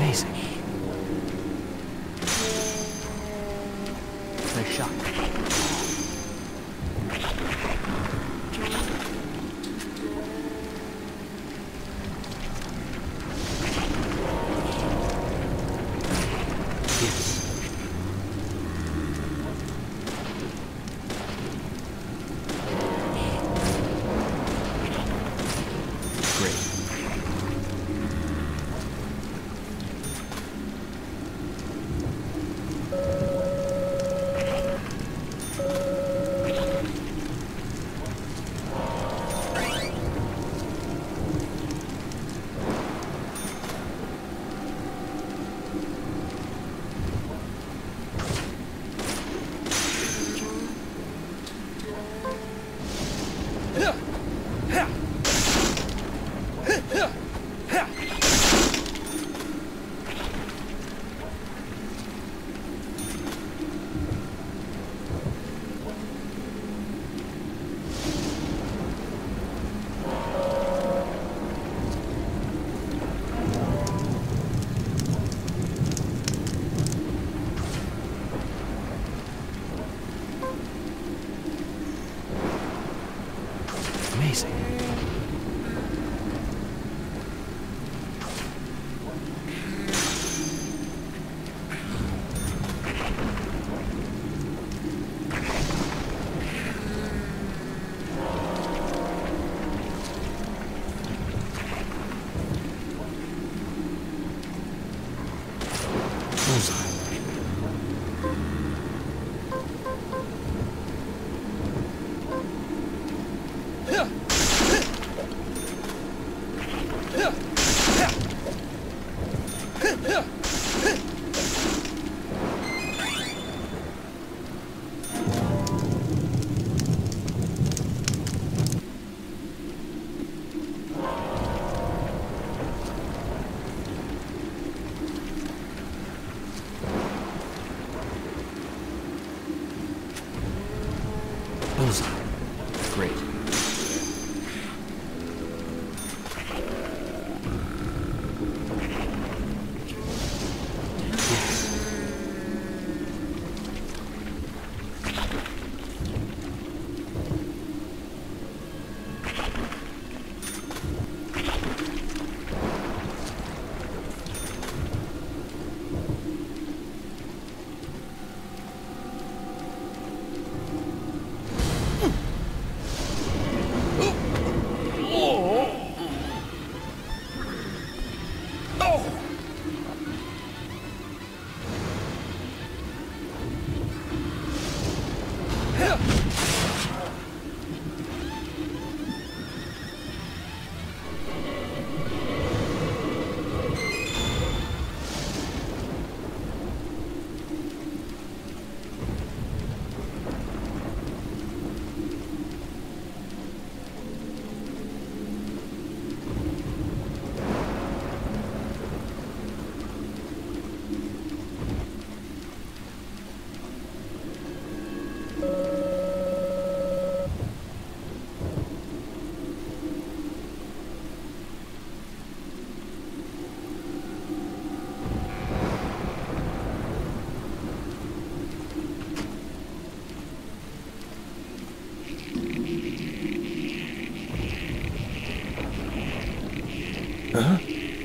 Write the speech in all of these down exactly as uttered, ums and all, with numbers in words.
Amazing. Nice shot. Amazing. Bullseye. Bullseye. Great. Huh?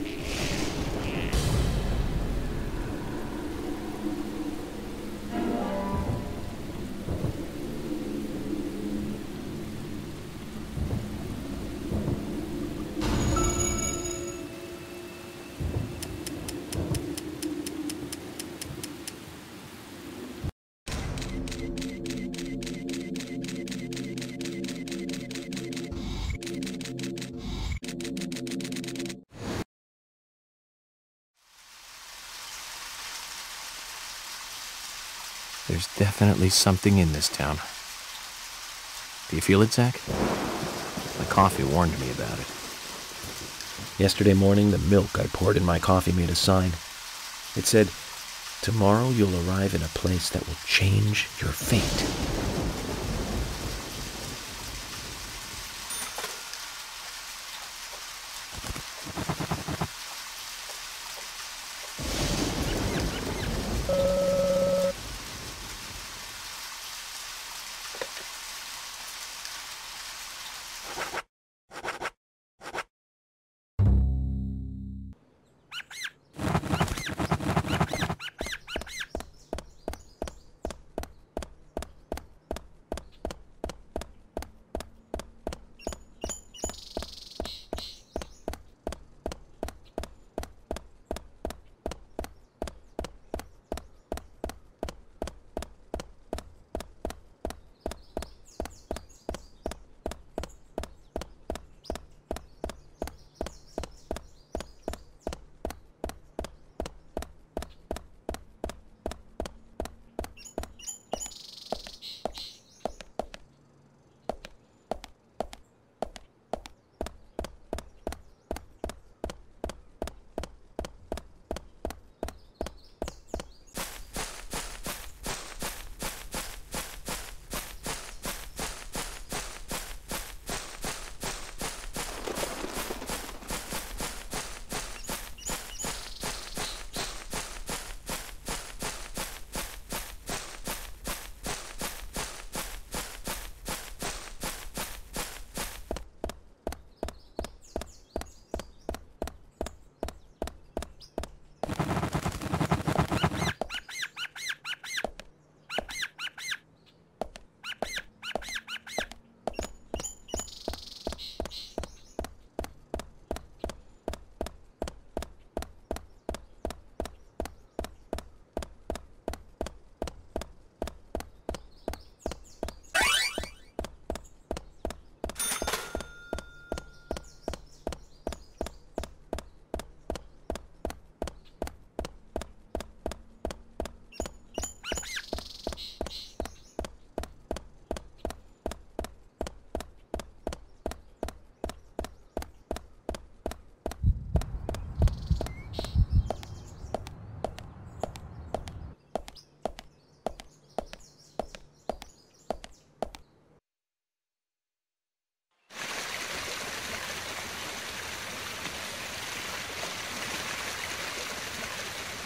There's definitely something in this town. Do you feel it, Zach? My coffee warned me about it. Yesterday morning, the milk I poured in my coffee made a sign. It said, "Tomorrow you'll arrive in a place that will change your fate."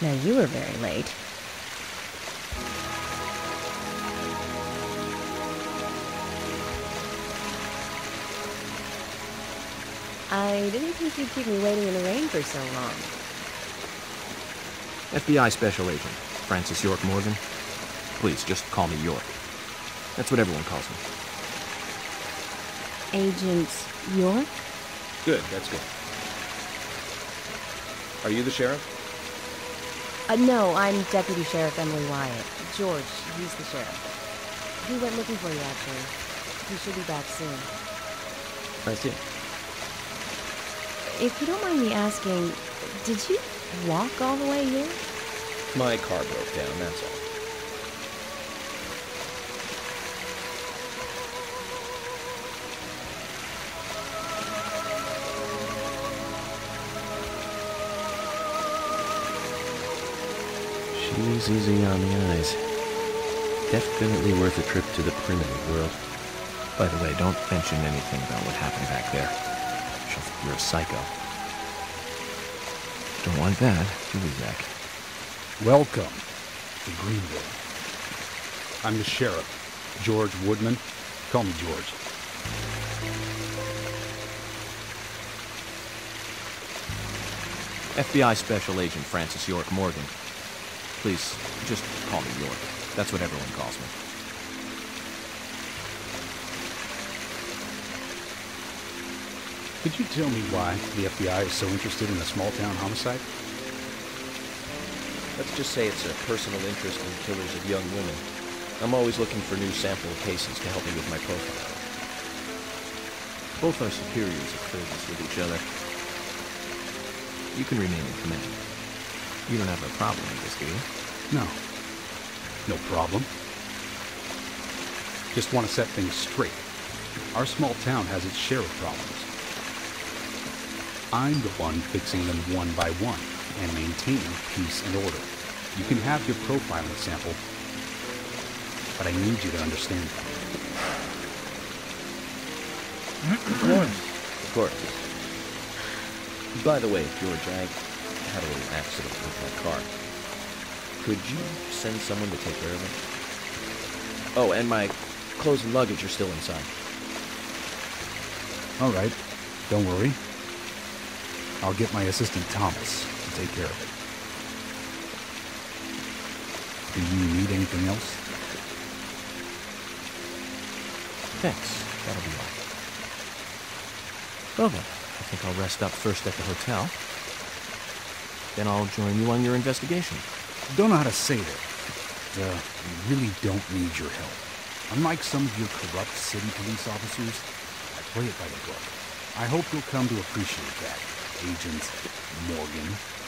Now you were very late. I didn't think you'd keep me waiting in the rain for so long. F B I Special Agent, Francis York Morgan. Please, just call me York. That's what everyone calls me. Agent York? Good, that's good. Are you the sheriff? Uh, no, I'm Deputy Sheriff Emily Wyatt. George, he's the sheriff. He went looking for you, actually. He should be back soon. I see. If you don't mind me asking, did you walk all the way here? My car broke down, that's all. She's easy on the eyes. Definitely worth a trip to the primitive world. By the way, don't mention anything about what happened back there. She'll think you're a psycho. Don't want that, do we, Zach? Welcome to Greenville. I'm the sheriff, George Woodman. Call me George. F B I Special Agent Francis York Morgan. Please, just call me York. That's what everyone calls me. Could you tell me why the F B I is so interested in a small-town homicide? Let's just say it's a personal interest in killers of young women. I'm always looking for new sample cases to help me with my profile. Both our superiors have cleared us with each other. You can remain in command. You don't have a problem with this, do you? No. No problem. Just want to set things straight. Our small town has its share of problems. I'm the one fixing them one by one and maintaining peace and order. You can have your profiling sample, but I need you to understand that. Of course. Of course. By the way, George, I had a little accident with my car. Could you send someone to take care of it? Oh, and my clothes and luggage are still inside. All right. Don't worry. I'll get my assistant Thomas to take care of it. Do you need anything else? Thanks. That'll be all. Well then, I think I'll rest up first at the hotel. Then I'll join you on your investigation. Don't know how to say that. Uh, we really don't need your help. Unlike some of your corrupt city police officers, I play it by the book. I hope you'll come to appreciate that, Agent Morgan.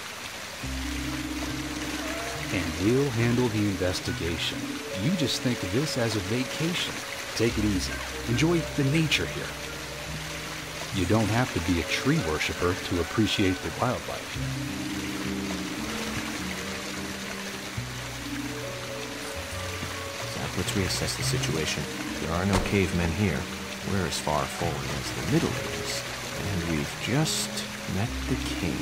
And we'll handle the investigation. You just think of this as a vacation. Take it easy. Enjoy the nature here. You don't have to be a tree worshiper to appreciate the wildlife. Zach, let's reassess the situation. There are no cavemen here. We're as far forward as the Middle Ages. And we've just met the king.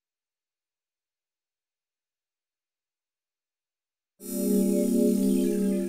Thank you.